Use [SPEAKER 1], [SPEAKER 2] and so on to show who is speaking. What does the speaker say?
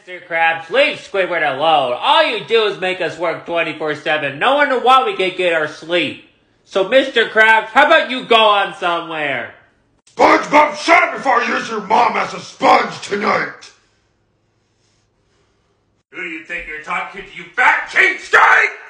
[SPEAKER 1] Mr. Krabs, leave Squidward alone. All you do is make us work 24/7. No wonder why we can't get our sleep. So, Mr. Krabs, how about you go on somewhere?
[SPEAKER 2] SpongeBob, shut up before I use your mom as a sponge tonight!
[SPEAKER 1] Who do you think you're talking to, you fat cheapskate?